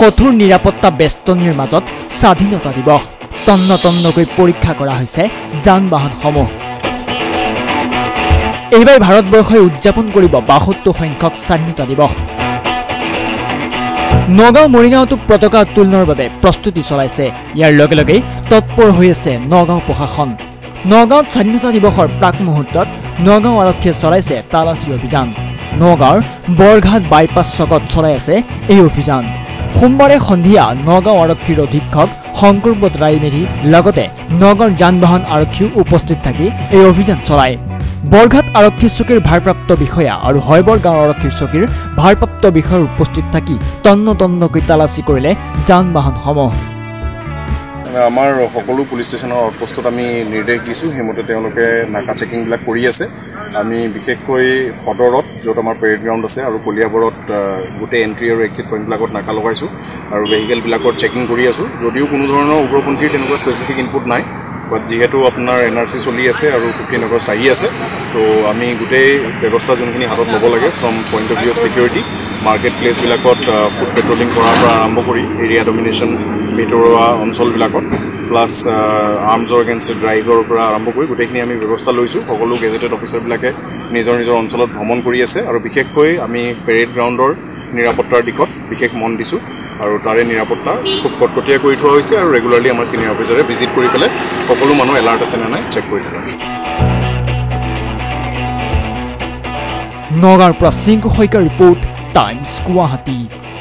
কঠোৰ নিৰাপত্তা বেষ্টনীৰ মাজত স্বাধীনতা দিৱস তন্ন তন্নকৈ পৰীক্ষা কৰা হৈছে যান-বাহনসমূহ। এইবাৰ ভাৰতবৰ্ষই উদযাপন কৰিব ৭২ সংখ্যক স্বাধীনতা দিৱস। নগাঁও মৰিগাঁওতো পতাকা উত্তোলনৰ বাবে প্ৰস্তুতি চলাইছে। ইয়াৰ লগে লগে তৎপৰ হৈ আছে নগাঁও প্ৰশাসন। নগাঁৱত স্বাধীনতা দিৱসৰ প্ৰাক মুহূৰ্তত নগাঁও আৰক্ষীয়ে চলাইছে তালাচী অভিযান। নগাঁৱৰ বৰঘাট বাইপাছ চকত চলাই আছে এই অভিযান। সোমবাৰে সন্ধিয়া নগাঁও আৰক্ষীৰ অধীক্ষক শংকৰপদ ৰায়মেধিৰ লগতে নগৰ যান-বাহন আৰক্ষীও উপস্থিত থাকি এই অভিযান চলায়। বৰঘাট আৰক্ষী চকীৰ ভাৰপ্ৰাপ্ত বিষয়া আৰু হৈবৰ গাঁও আৰক্ষী চকীৰ ভাৰপ্ৰাপ্ত বিষয়াৰ উপস্থিত থাকি তন্ন তন্নকৈ তালাচী কৰিলে যান-বাহনসমূহ। আমাৰ সকলো পুলিচ ষ্টেচনৰ আউটপোষ্টত আমি নিৰ্দেশ দিছোঁ, সেইমতে তেওঁলোকে নাকা চেকিংবিলাক কৰি আছে। আমি বিশেষকৈ সদৰত, য'ত আমাৰ পেৰেড গ্ৰাউণ্ড আছে, আৰু কলিয়াবৰত গোটেই এণ্ট্ৰি আৰু এক্সিট পইণ্টবিলাকত নাকা লগাইছোঁ আৰু ভেহিকেলবিলাকত চেকিং কৰি আছোঁ। যদিও কোনো ধৰণৰ উগ্ৰপন্থীৰ তেনেকুৱা স্পেচিফিক ইনপুট নাই, বাট যিহেতু আপোনাৰ NRC চলি আছে আৰু 15 আগষ্ট আহি আছে, তো আমি গোটেই ব্যৱস্থা যোনখিনি হাতত ল'ব লাগে from point of view of security, market প্লেচবিলাকত ফুড পেট্ৰলিং কৰাৰ পৰা আৰম্ভ কৰি এৰিয়া ডমিনেশ্যন ভিতৰুৱা অঞ্চলবিলাকত, প্লাছ আৰ্মছৰ এগেইনষ্ট ড্ৰাইভৰ পৰা আৰম্ভ কৰি গোটেইখিনি আমি ব্যৱস্থা লৈছোঁ। সকলো গেজেটেড অফিচাৰবিলাকে নিজৰ নিজৰ অঞ্চলত ভ্ৰমণ কৰি আছে আৰু বিশেষকৈ আমি পেৰেড গ্ৰাউণ্ডৰ নিৰাপত্তাৰ দিশত বিশেষ মন দিছোঁ আৰু তাৰে নিৰাপত্তা খুব কটকটীয়া কৰি থোৱা হৈছে আৰু ৰেগুলাৰলি আমাৰ ছিনিয়ৰ অফিচাৰে ভিজিট কৰি পেলাই সকলো মানুহ এলাৰ্ট আছে নে নাই চেক কৰি থাকে। নগাঁৱৰ পৰা চিংকু শইকীয়াৰ ৰিপৰ্ট, টাইমছ গুৱাহাটী।